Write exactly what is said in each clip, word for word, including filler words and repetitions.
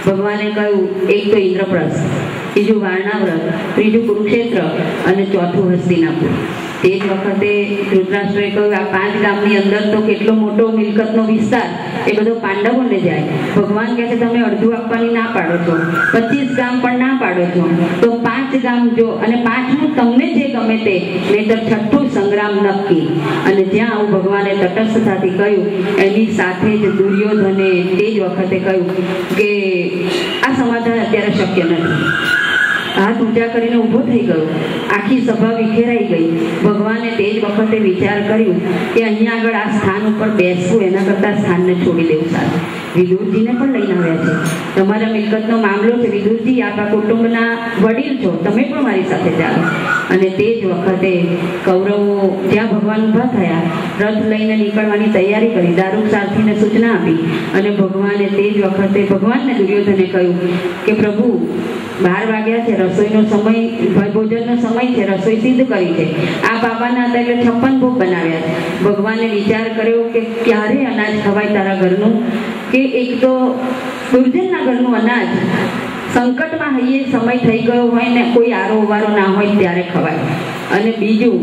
ભગવાને કહ્યું એક તો ઇન્દ્રપ્રસ્થ, બીજું વારણાવ્રત, ત્રીજું કુરુક્ષેત્ર અને ચોથું હસ્તિનાપુર. તે જ વખતે ધૃતરાષ્ટ્રએ કહ્યું આ પાંચ ગામની અંદર તો કેટલો મોટો મિલકતનો વિસ્તાર, એ બધો પાંડવોને જાય. ભગવાન કહે છે તમે અડધું આપવાની ના પાડો છો, પચીસ ગામ પણ ના પાડો છો, તો પાંચ ગામ જો, અને પાંચમું તમને જે ગમે તે, નહીતર છઠ્ઠું સંગ્રામ નક્કી. અને જ્યાં આવું ભગવાને તટસ્થતાથી કહ્યું, એની સાથે જ દુર્યોધને તે જ વખતે કહ્યું કે આ સમાધાન અત્યારે શક્ય નથી. હાથ ઊંચા કરીને ઊભો થઈ ગયો, આખી સભા વિખેરાઈ ગઈ. ભગવાને તે જ વખતે વિચાર કર્યું કે અહીંયા આગળ આ સ્થાન ઉપર બેસવું એના કરતાં સ્થાનને છોડી દેવું સારું. વિદુરજીને પણ લઈને આવ્યા છે, તમારા મિલકતનો મામલો છે. વિદુરજી આપણા કુટુંબના વડીલ છો, તમે પણ મારી સાથે ચાલો. અને તે જ વખતે કૌરવો જ્યાં ભગવાન ઊભા થયા, રથ લઈને નીકળવાની તૈયારી કરી, દારૂક સારથીને સૂચના આપી. અને ભગવાને તે જ વખતે ભગવાનને દુર્યોધને કહ્યું કે પ્રભુ બાર વાગ્યા છે, રસોઈનો સમય, ભોજનનો સમય છે, રસોઈ સિદ્ધ કરી છે. આ બાબાના હતા એટલે છપ્પન ભોગ બનાવ્યા છે. ભગવાને વિચાર કર્યો કે ક્યારે અનાજ ખવાય તારા ઘરનું, કે એક તો દુર્જનના ઘરનું અનાજ સંકટમાં હૈયે સમય થઈ ગયો હોય ને કોઈ આરો ઉવારો ના હોય ત્યારે ખવાય. અને બીજું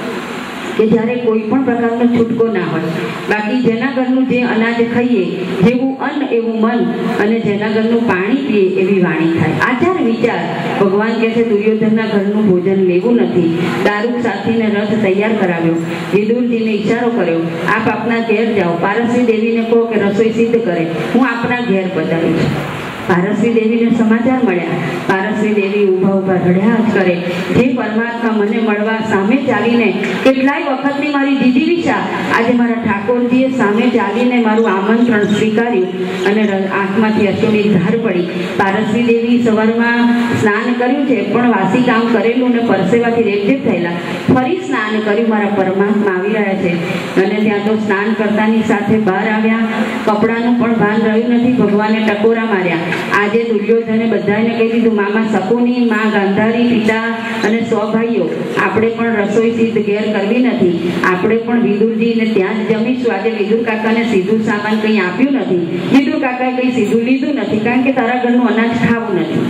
કે જ્યારે કોઈ પણ પ્રકારનો છૂટકો ના હોય. બાકી જેના ઘરનું જે અનાજ ખાઈએ, જેવું અન્ન એવું મન, અને જેના ઘરનું પાણી પીએ એવી વાણી થાય. આચાર વિચાર. ભગવાન કહે છે દુર્યોધનના ઘરનું ભોજન લેવું નથી. દારૂક સાથીને રથ તૈયાર કરાવ્યો, વિદુરજીને ઈશારો કર્યો, આપ આપના ઘેર જાઓ, પારસી દેવીને કહો કે રસોઈ સિદ્ધ કરે, હું આપના ઘેર પધારીશ. પારસી દેવીને સમાચાર મળ્યા. પારસી દેવી ઊભા ઊભા રડ્યા જ કરે, જે પરમાત્મા મને મળવા સામે ચાલીને કેટલાય વખતની મારી જીજીવિષા, આજે મારા ઠાકોરજીએ સામે ચાલીને મારું આમંત્રણ સ્વીકાર્યું. અને આંખમાંથી અશ્રુની ધાર પડી. પારસી દેવી સવારમાં સ્નાન કર્યું છે, પણ વાસી કામ કરેલું ને પરસેવાથી રેપઝેપ થયેલા, ફરી સ્નાન કર્યું, મારા પરમાત્મા આવી રહ્યા છે. અને ત્યાં તો સ્નાન કરતાની સાથે બહાર આવ્યા, કપડાનું પણ ભાન રહ્યું નથી. ભગવાને ટકોરા માર્યા. આજે દુર્યોધને બધાને કહી દીધું, મામા શકુની, મા ગાંધારી, પિતા અને સો ભાઈઓ, આપણે પણ રસોઈ સિદ્ધ ઘેર કરવી નથી, આપણે પણ વિદુરજીને ત્યાં જ જમીશું. આજે વિદુર કાકાને સીધું સામાન કંઈ આપ્યું નથી, વિદુર કાકાએ કંઈ સીધું લીધું નથી, કારણ કે તારા ઘરનું અનાજ ખાવું નથી.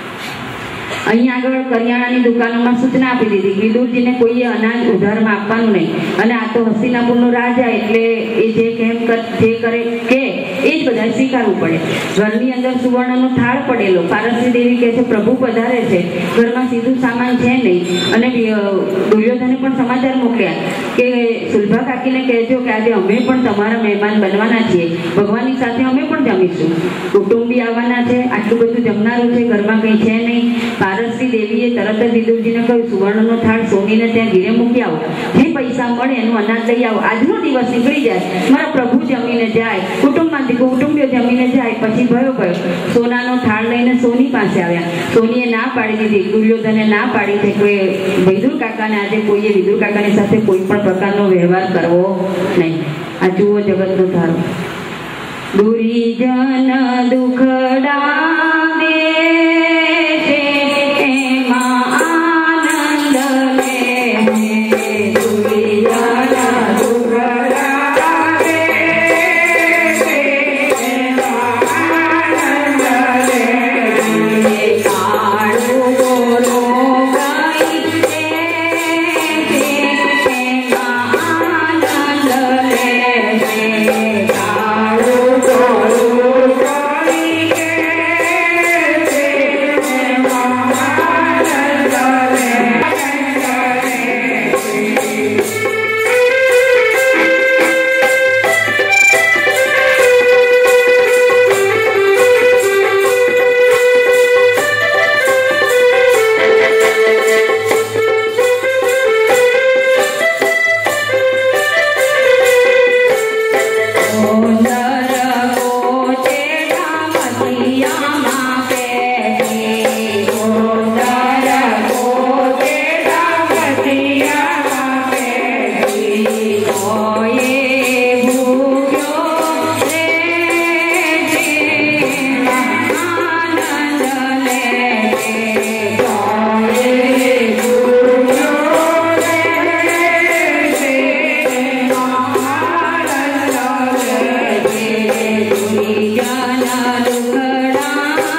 અહીંયા આગળ કરિયાણાની દુકાનોમાં સૂચના આપી દીધી, વિદુરજીને કોઈએ અનાજ ઉધારમાં આપવાનું નહીં. અને આ તો હસ્તિનાપુરનો રાજા, એટલે એ જે કેમ જે કરે કે એ જ બધા સ્વીકારવું પડે. ઘરની અંદર સુવર્ણનો થાળ પડેલો. પારસી દેવી કહે છે પ્રભુ પધારે છે, ઘરમાં સીધું સામાન છે નહીં. અને દુર્યોધને પણ સમાચાર મોકલ્યા કે સુલભા કાકીને કહેજો કે આજે અમે પણ તમારા મહેમાન બનવાના છીએ, ભગવાનની સાથે અમે પણ જમીશું, કુટુંબી આવવાના છે, આટલું બધું જમનારું છે, ઘરમાં કંઈ છે નહીં. પારસી દેવીએ તરત જ વિદુરજીને કહ્યું સુવર્ણનો થાળ સોનીને ત્યાં ઘીરે મૂકી આવો, જે પૈસા મળે એનું અનાજ લઈ આવો, આજનો દિવસ નીકળી જાય, મારા પ્રભુ જમીને જાય, કુટુંબમાંથી કુટુંબીઓ જમીને જાય. પછી ભયો ભયો સોનાનો થાળ લઈને સોની પાસે આવ્યા. સોનીએ ના પાડી દીધી, દુર્યોધને ના પાડી છે કે વિદુર કાકાને આજે કોઈએ વિદુર કાકાની સાથે કોઈ પણ પ્રકારનો વ્યવહાર કરવો નહીં. આ જુઓ જગતનો ધારો. દુર્જન દુખડા દે Jana Dukada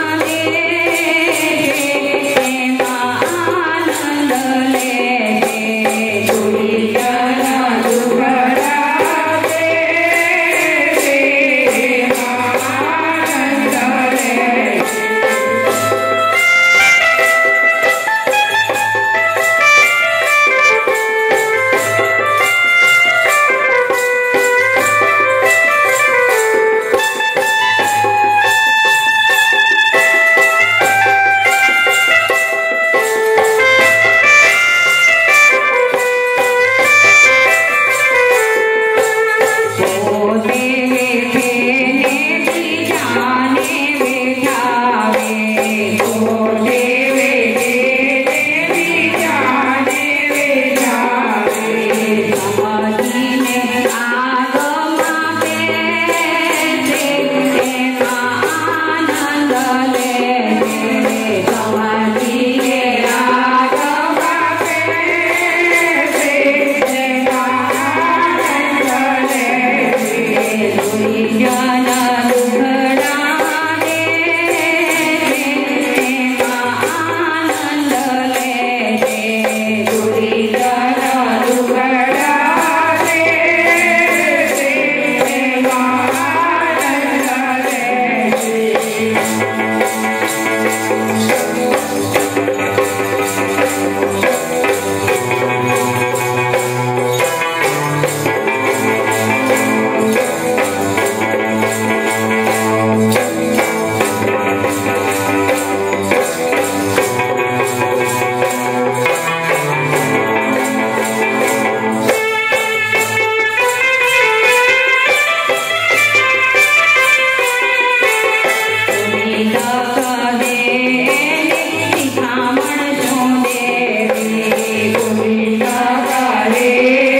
રે